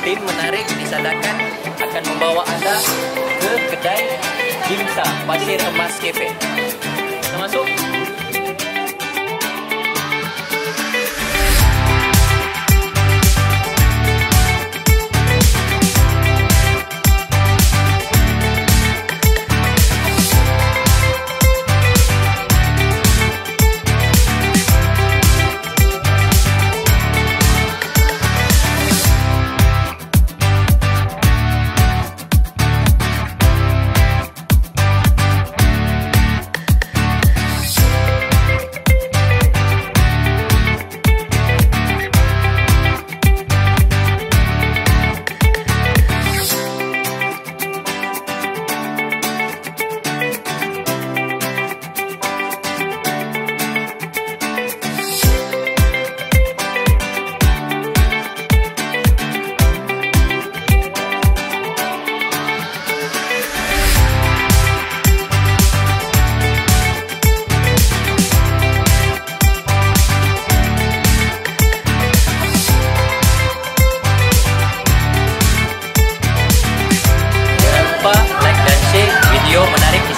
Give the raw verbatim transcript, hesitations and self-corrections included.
Tim Menarik Disadakan akan membawa anda ke kedai Dimsa Pasir Emas Cafe. Kita masuk. Video menarik